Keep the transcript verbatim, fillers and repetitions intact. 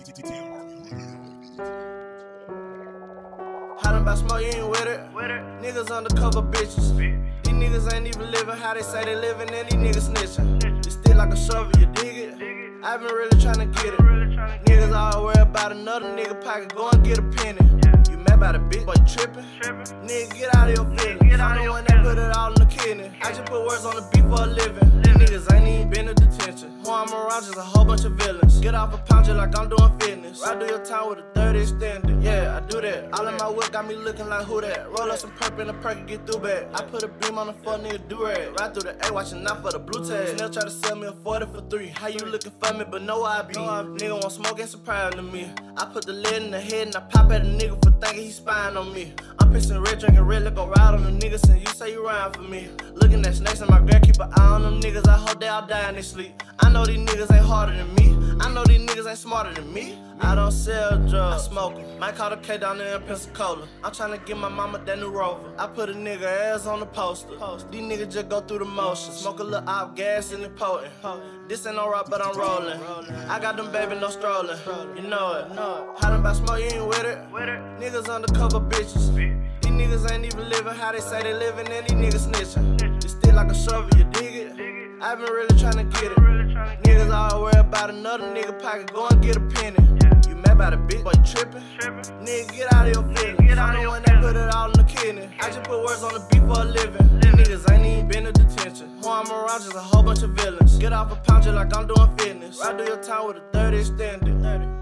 Hiding by smoke, you ain't with it. Niggas undercover bitches. These niggas ain't even living how they say they living, and these niggas snitching. It's still like a shovel, you dig it? I've been really tryna get it. Niggas all worry about another nigga pocket, go and get a penny. You mad by the bitch, boy trippin'? Nigga, get out of your feelings. I'm the one that put it all in the kidney. I just put words on the beat for a living. These niggas ain't even been to detention. Who I'm around, just a whole bunch of villains. Get off a pound just like I'm doing fitness. I do your time with a thirty extended. Yeah, I do that. All in my whip got me looking like who that. Roll up some perp in the perk and get through back. I put a beam on the fuck nigga do-rag. Ride through the A, watching out for the blue tag. Snell try to sell me a forty for three. How you looking for me, but know I be. Nigga want smoke and surprise to me. I put the lid in the head and I pop at a nigga for thinking he spying on me. I'm pissing red, drinking red liquor, ride on them niggas and you say you rhyme for me. Looking at snakes and my girl keep an eye on them niggas. I hope they all die in their sleep. I know these niggas ain't harder than me. I know these niggas ain't smarter than me. I don't sell drugs, I smoke 'em. Might call the K down there in Pensacola. I'm tryna get my mama that new Rover. I put a nigga ass on the poster. These niggas just go through the motions. Smoke a little op, gas and it potent. This ain't no rock, but I'm rolling. I got them baby, no strolling. You know it. Hiding by smoke, you ain't with it. Niggas undercover bitches. These niggas ain't even living how they say they living, and these niggas snitching. It's still like a shovel, you dig it? I've been really tryna get it. Niggas all worry about another nigga pocket, go and get a penny. You mad by the bitch, boy trippin'? Nigga, get out of your feelings. I'm the one that put it all in the kidney. I just put words on the beat for a living. These niggas ain't even been to detention. Who I'm around, just a whole bunch of villains. Get off a pound just like I'm doing fitness. Ride do your time with a thirty extended.